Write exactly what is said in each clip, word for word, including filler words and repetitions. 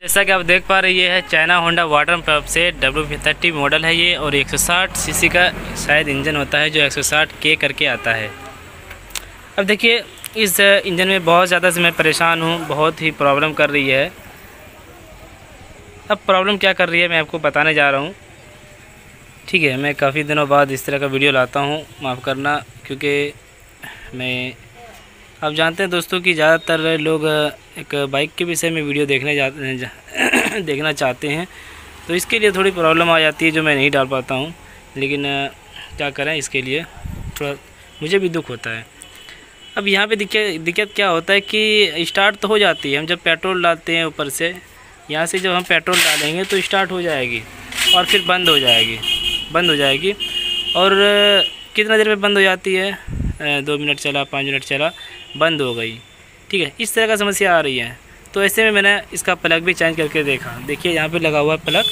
जैसा कि आप देख पा रहे हैं ये है चाइना होंडा वाटर पंप से डब्ल्यू थर्टी मॉडल है ये, और एक सौ साठ सीसी का शायद इंजन होता है जो एक सौ साठ के करके आता है। अब देखिए इस इंजन में बहुत ज़्यादा से मैं परेशान हूँ, बहुत ही प्रॉब्लम कर रही है। अब प्रॉब्लम क्या कर रही है मैं आपको बताने जा रहा हूँ, ठीक है। मैं काफ़ी दिनों बाद इस तरह का वीडियो लाता हूँ, माफ़ करना, क्योंकि मैं आप जानते हैं दोस्तों कि ज़्यादातर लोग एक बाइक के विषय में वीडियो देखने जाते जा, देखना चाहते हैं, तो इसके लिए थोड़ी प्रॉब्लम आ जाती है जो मैं नहीं डाल पाता हूँ। लेकिन क्या करें, इसके लिए थोड़ा मुझे भी दुख होता है। अब यहाँ पे दिक्कत दिक्कत क्या होता है कि स्टार्ट तो हो जाती है, हम जब पेट्रोल डालते हैं ऊपर से, यहाँ से जब हम पेट्रोल डालेंगे तो स्टार्ट हो जाएगी और फिर बंद हो जाएगी बंद हो जाएगी और कितना देर में बंद हो जाती है, दो मिनट चला, पाँच मिनट चला, बंद हो गई, ठीक है। इस तरह का समस्या आ रही है। तो ऐसे में मैंने इसका प्लग भी चेंज करके देखा। देखिए यहाँ पे लगा हुआ है प्लग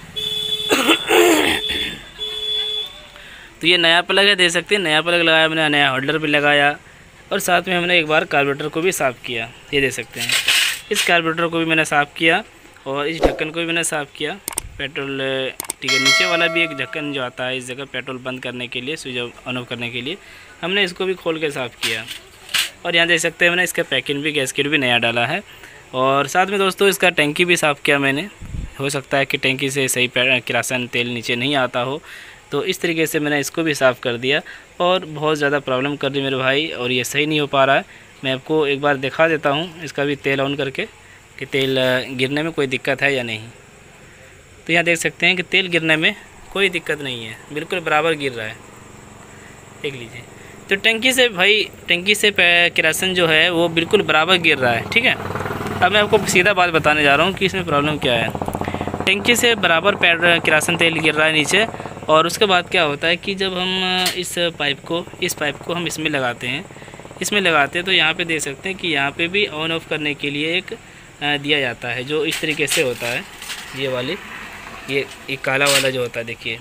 तो ये नया प्लग है, दे सकते हैं। नया प्लग लगाया मैंने, नया होल्डर भी लगाया, और साथ में हमने एक बार कार्बोरेटर को भी साफ़ किया, ये दे सकते हैं। इस कार्बोरेटर को भी मैंने साफ़ किया और इस ढक्कन को भी मैंने साफ़ किया। पेट्रोल, ठीक है, नीचे वाला भी एक ढक्कन जो आता है इस जगह पेट्रोल बंद करने के लिए, स्विच ऑन ऑफ करने के लिए, हमने इसको भी खोल के साफ़ किया। और यहाँ देख सकते हैं मैंने इसका पैकिंग भी, गैसकेट भी नया डाला है। और साथ में दोस्तों इसका टैंकी भी साफ़ किया मैंने। हो सकता है कि टैंकी से सही किरासन तेल नीचे नहीं आता हो, तो इस तरीके से मैंने इसको भी साफ़ कर दिया। और बहुत ज़्यादा प्रॉब्लम कर रही मेरे भाई, और ये सही नहीं हो पा रहा है। मैं आपको एक बार दिखा देता हूँ इसका भी तेल ऑन करके कि तेल गिरने में कोई दिक्कत है या नहीं। तो यहाँ देख सकते हैं कि तेल गिरने में कोई दिक्कत नहीं है, बिल्कुल बराबर गिर रहा है, देख लीजिए। तो टंकी से भाई, टंकी से किरासन जो है वो बिल्कुल बराबर गिर रहा है, ठीक है। अब मैं आपको सीधा बात बताने जा रहा हूँ कि इसमें प्रॉब्लम क्या है। टंकी से बराबर किरासन तेल गिर रहा है नीचे, और उसके बाद क्या होता है कि जब हम इस पाइप को इस पाइप को हम इसमें लगाते हैं इसमें लगाते हैं तो यहाँ पे देख सकते हैं कि यहाँ पे भी ऑन ऑफ करने के लिए एक दिया जाता है, जो इस तरीके से होता है। ये वाली ये एक काला वाला जो होता है, देखिए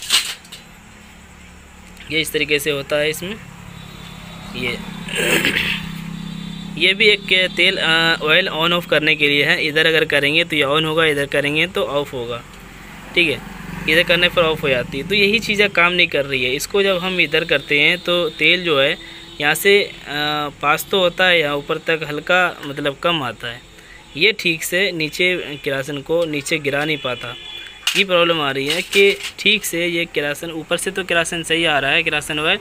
ये इस तरीके से होता है। इसमें ये ये भी एक तेल ऑयल ऑन ऑफ करने के लिए है। इधर अगर करेंगे तो ये ऑन होगा, इधर करेंगे तो ऑफ़ होगा, ठीक है। इधर करने पर ऑफ़ हो जाती है। तो यही चीज़ें काम नहीं कर रही है। इसको जब हम इधर करते हैं तो तेल जो है यहाँ से आ, पास तो होता है, यहाँ ऊपर तक हल्का मतलब कम आता है। ये ठीक से नीचे किरासन को नीचे गिरा नहीं पाता। ये प्रॉब्लम आ रही है कि ठीक से ये किरासन, ऊपर से तो किरासन सही आ रहा है, किरासन ऑयल,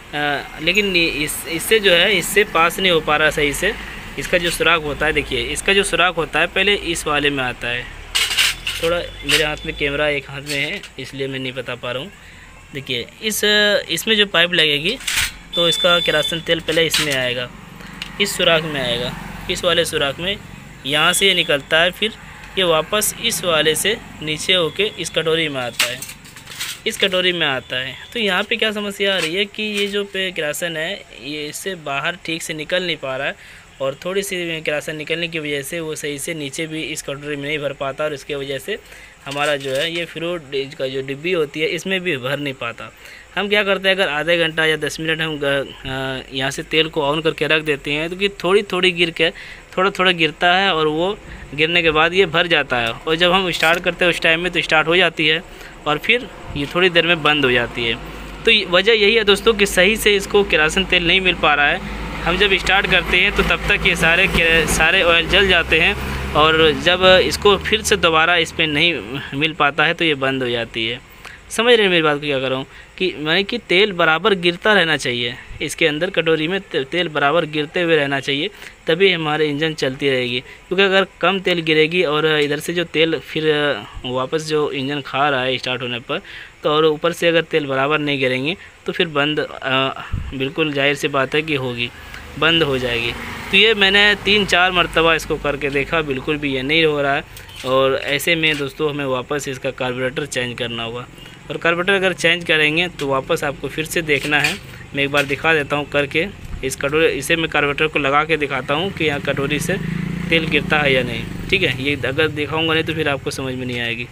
लेकिन इस इससे जो है इससे पास नहीं हो पा रहा सही से। इसका जो सुराख होता है, देखिए इसका जो सुराख होता है पहले इस वाले में आता है। थोड़ा मेरे हाथ में कैमरा एक हाथ में है इसलिए मैं नहीं बता पा रहा हूँ। देखिए इस इसमें जो पाइप लगेगी तो इसका किरासन तेल पहले इसमें आएगा, इस सुराख में आएगा, इस वाले सुराख में, यहाँ से ये निकलता है, फिर ये वापस इस वाले से नीचे होके इस कटोरी में आता है, इस कटोरी में आता है। तो यहाँ पे क्या समस्या आ रही है कि ये जो पे किरासन है ये इससे बाहर ठीक से निकल नहीं पा रहा है, और थोड़ी सी किरासन निकलने की वजह से वो सही से नीचे भी इस कटोरी में नहीं भर पाता, और इसके वजह से हमारा जो है ये फ्रूट का जो डिब्बी होती है इसमें भी भर नहीं पाता। हम क्या करते हैं, अगर आधे घंटा या दस मिनट हम यहाँ से तेल को ऑन करके रख देते हैं तो कि थोड़ी थोड़ी गिर के थोड़ा थोड़ा गिरता है, और वो गिरने के बाद ये भर जाता है। और जब हम स्टार्ट करते हैं उस टाइम में तो स्टार्ट हो जाती है, और फिर ये थोड़ी देर में बंद हो जाती है। तो वजह यही है दोस्तों कि सही से इसको किरासन तेल नहीं मिल पा रहा है। हम जब स्टार्ट करते हैं तो तब तक ये सारे सारे ऑयल जल जाते हैं, और जब इसको फिर से दोबारा इस पर नहीं मिल पाता है तो ये बंद हो जाती है। समझ रहे हैं मेरी बात को? क्या कर रहा हूँ कि मैंने कि तेल बराबर गिरता रहना चाहिए, इसके अंदर कटोरी में तेल बराबर गिरते हुए रहना चाहिए, तभी हमारे इंजन चलती रहेगी। क्योंकि अगर कम तेल गिरेगी और इधर से जो तेल फिर वापस जो इंजन खा रहा है स्टार्ट होने पर, तो और ऊपर से अगर तेल बराबर नहीं गिरेंगे तो फिर बंद आ, बिल्कुल जाहिर सी बात है कि होगी, बंद हो जाएगी। तो ये मैंने तीन चार मरतबा इसको करके देखा, बिल्कुल भी ये नहीं हो रहा है। और ऐसे में दोस्तों हमें वापस इसका कार्बोरेटर चेंज करना होगा, और कार्बोरेटर अगर चेंज करेंगे तो वापस आपको फिर से देखना है। मैं एक बार दिखा देता हूँ करके इस कटोरी, इसे मैं कार्बोरेटर को लगा के दिखाता हूँ कि यहाँ कटोरी से तेल गिरता है या नहीं, ठीक है। ये अगर दिखाऊँगा नहीं तो फिर आपको समझ में नहीं आएगी।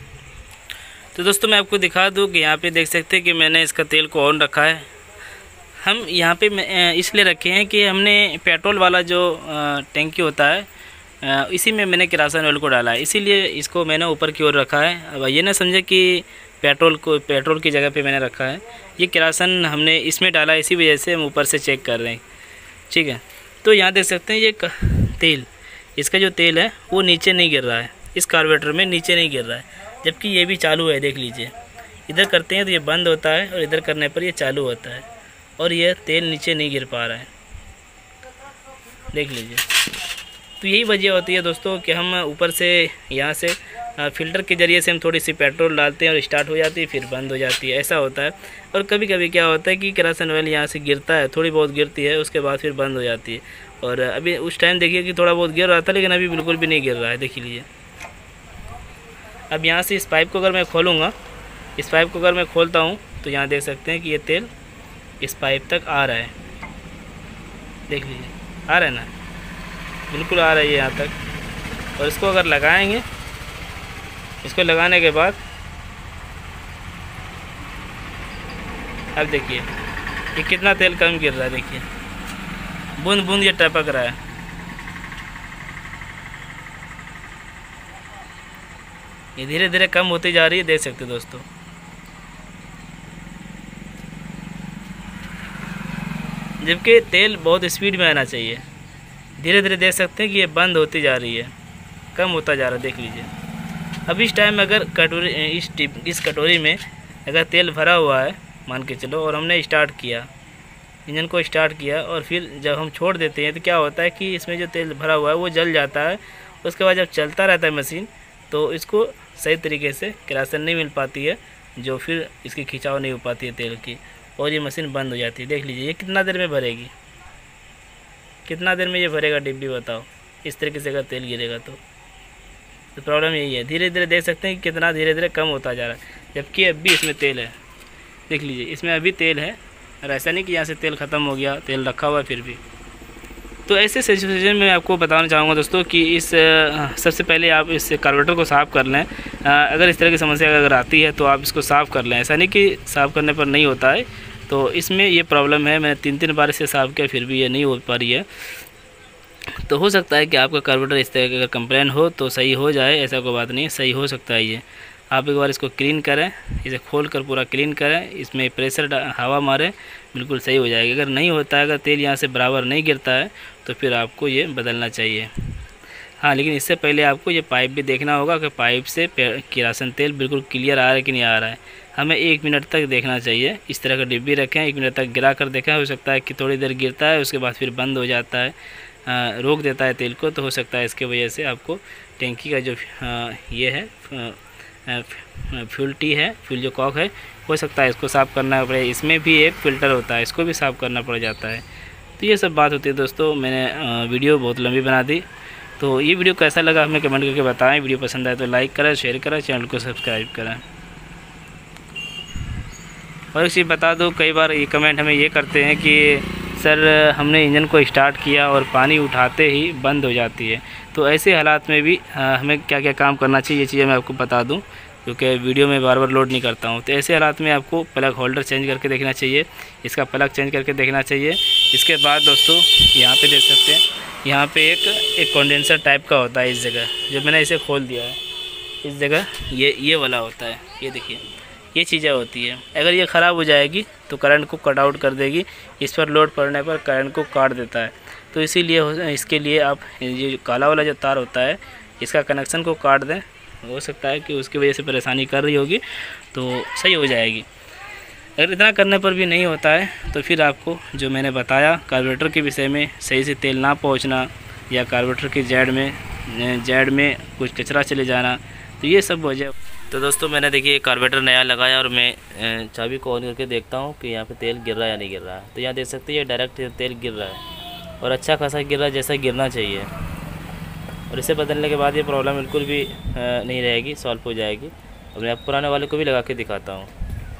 तो दोस्तों मैं आपको दिखा दूँ कि यहाँ पे देख सकते हैं कि मैंने इसका तेल को ऑन रखा है। हम यहाँ पे इसलिए रखे हैं कि हमने पेट्रोल वाला जो टैंकी होता है इसी में मैंने किरासन ऑयल को डाला है, इसीलिए इसको मैंने ऊपर की ओर रखा है। अब ये ना समझे कि पेट्रोल को पेट्रोल की जगह पे मैंने रखा है, ये किरासन हमने इसमें डाला, इसी वजह से हम ऊपर से चेक कर रहे हैं। ठीक है, तो यहाँ देख सकते हैं ये तेल, इसका जो तेल है वो नीचे नहीं गिर रहा है, इस कार्बोरेटर में नीचे नहीं गिर रहा है, जबकि ये भी चालू है। देख लीजिए, इधर करते हैं तो ये बंद होता है और इधर करने पर ये चालू होता है, और ये तेल नीचे नहीं गिर पा रहा है। देख लीजिए, तो यही वजह होती है दोस्तों कि हम ऊपर से यहाँ से फ़िल्टर के ज़रिए से हम थोड़ी सी पेट्रोल डालते हैं और स्टार्ट हो जाती है, फिर बंद हो जाती है, ऐसा होता है। और कभी कभी क्या होता है कि किरासन ऑयल यहाँ से गिरता है, थोड़ी बहुत गिरती है, उसके बाद फिर बंद हो जाती है। और अभी उस टाइम देखिए कि थोड़ा बहुत गिर रहा था, लेकिन अभी बिल्कुल भी नहीं गिर रहा है। देख लीजिए, अब यहाँ से इस पाइप को अगर मैं खोलूँगा, इस पाइप को अगर मैं खोलता हूँ तो यहाँ देख सकते हैं कि ये तेल इस पाइप तक आ रहा है। देख लीजिए, आ रहा है ना, बिल्कुल आ रहा है यहाँ तक। और इसको अगर लगाएंगे, इसको लगाने के बाद अब देखिए ये कितना तेल कम गिर रहा है। देखिए बूंद बूंद ये टपक रहा है। ये धीरे धीरे कम होती जा रही है, देख सकते हैं दोस्तों। जबकि तेल बहुत स्पीड में आना चाहिए, धीरे धीरे देख सकते हैं कि ये बंद होती जा रही है, कम होता जा रहा है। देख लीजिए, अब इस टाइम अगर कटोरी इस टिप इस कटोरी में अगर तेल भरा हुआ है मान के चलो, और हमने स्टार्ट किया, इंजन को स्टार्ट किया, और फिर जब हम छोड़ देते हैं तो क्या होता है कि इसमें जो तेल भरा हुआ है वो जल जाता है। उसके बाद जब चलता रहता है मशीन, तो इसको सही तरीके से किरासन नहीं मिल पाती है, जो फिर इसकी खिंचाव नहीं हो पाती है तेल की, और ये मशीन बंद हो जाती है। देख लीजिए, ये कितना देर में भरेगी, कितना देर में ये भरेगा डिब्बी, बताओ। इस तरीके से अगर तेल गिरेगा तो तो प्रॉब्लम यही है। धीरे धीरे देख सकते हैं कि कितना धीरे धीरे कम होता जा रहा है, जबकि अभी इसमें तेल है। देख लीजिए, इसमें अभी तेल है, और ऐसा नहीं कि यहाँ से तेल ख़त्म हो गया, तेल रखा हुआ है फिर भी। तो ऐसे सिचुएशन में आपको बताना चाहूँगा दोस्तों कि इस सबसे पहले आप इस कार्बोरेटर को साफ़ कर लें। अगर इस तरह की समस्या अगर आती है तो आप इसको साफ़ कर लें, ऐसा नहीं कि साफ़ करने पर नहीं होता है। तो इसमें ये प्रॉब्लम है, मैंने तीन तीन बार इसे साफ़ किया फिर भी ये नहीं हो पा रही है। तो हो सकता है कि आपका कार्बोरेटर इस तरह की अगर कंप्लेन हो तो सही हो जाए, ऐसा कोई बात नहीं, सही हो सकता है। ये आप एक बार इसको क्लीन करें, इसे खोल कर पूरा क्लीन करें, इसमें प्रेशर हवा मारें, बिल्कुल सही हो जाएगी। अगर नहीं होता है, अगर तेल यहाँ से बराबर नहीं गिरता है, तो फिर आपको ये बदलना चाहिए। हाँ, लेकिन इससे पहले आपको ये पाइप भी देखना होगा कि पाइप से किरासन तेल बिल्कुल क्लियर आ रहा है कि नहीं आ रहा है। हमें एक मिनट तक देखना चाहिए, इस तरह का डिब्बी रखें, एक मिनट तक गिरा कर देखें। हो सकता है कि थोड़ी देर गिरता है, उसके बाद फिर बंद हो जाता है, आ, रोक देता है तेल को, तो हो सकता है इसके वजह से आपको टैंकी का जो आ, ये है फ्यूल टी है, फ्यूल जो कॉक है, हो सकता है इसको साफ़ करना पड़े। इसमें भी एक फ़िल्टर होता है, इसको भी साफ़ करना पड़ जाता है। तो ये सब बात होती है दोस्तों। मैंने वीडियो बहुत लंबी बना दी, तो ये वीडियो कैसा लगा हमें कमेंट करके बताएं। वीडियो पसंद आए तो लाइक करें, शेयर करें, चैनल को सब्सक्राइब करें। और एक चीज़ बता दूँ, कई बार ये कमेंट हमें ये करते हैं कि सर हमने इंजन को स्टार्ट किया और पानी उठाते ही बंद हो जाती है। तो ऐसे हालात में भी आ, हमें क्या क्या काम करना चाहिए, ये चीज़ें मैं आपको बता दूं, क्योंकि वीडियो में बार बार लोड नहीं करता हूं। तो ऐसे हालात में आपको प्लग होल्डर चेंज करके देखना चाहिए, इसका प्लग चेंज करके देखना चाहिए। इसके बाद दोस्तों यहाँ पे देख सकते हैं, यहाँ पे एक एक कंडेंसर टाइप का होता है इस जगह, जो मैंने इसे खोल दिया है, इस जगह ये ये वाला होता है, ये देखिए ये चीज़ें होती है। अगर ये ख़राब हो जाएगी तो करंट को कट आउट कर देगी, इस पर लोड पड़ने पर करंट को काट देता है। तो इसीलिए इसके लिए आप ये काला वाला जो तार होता है, इसका कनेक्शन को काट दें। हो सकता है कि उसकी वजह से परेशानी कर रही होगी, तो सही हो जाएगी। अगर इतना करने पर भी नहीं होता है तो फिर आपको जो मैंने बताया कार्बोरेटर के विषय में, सही से तेल ना पहुंचना, या कार्बोरेटर की जेड में जेड में कुछ कचरा चले जाना, तो ये सब वजह। तो दोस्तों मैंने देखिए कार्बोरेटर नया लगाया और मैं चाबी को ऑन करके देखता हूँ कि यहाँ पे तेल गिर रहा है या नहीं गिर रहा है। तो यहाँ देख सकते हैं ये डायरेक्ट तेल गिर रहा है, और अच्छा खासा गिर रहा है, जैसा गिरना चाहिए। और इसे बदलने के बाद ये प्रॉब्लम बिल्कुल भी नहीं रहेगी, सॉल्व हो जाएगी। और मैं आप पुराने वाले को भी लगा के दिखाता हूँ।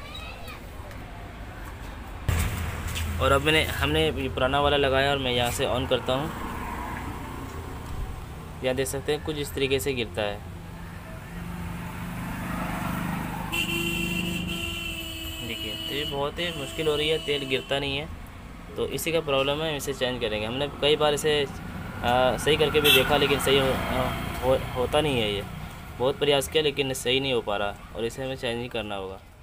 और अब मैंने हमने ये पुराना वाला लगाया और मैं यहाँ से ऑन करता हूँ। यहाँ देख सकते हैं कुछ इस तरीके से गिरता है। देखिए, तो ये बहुत ही मुश्किल हो रही है, तेल गिरता नहीं है, तो इसी का प्रॉब्लम है। इसे चेंज करेंगे। हमने कई बार इसे आ, सही करके भी देखा लेकिन सही हो, हो, होता नहीं है। ये बहुत प्रयास किया लेकिन सही नहीं हो पा रहा और इसे हमें चेंज ही करना होगा।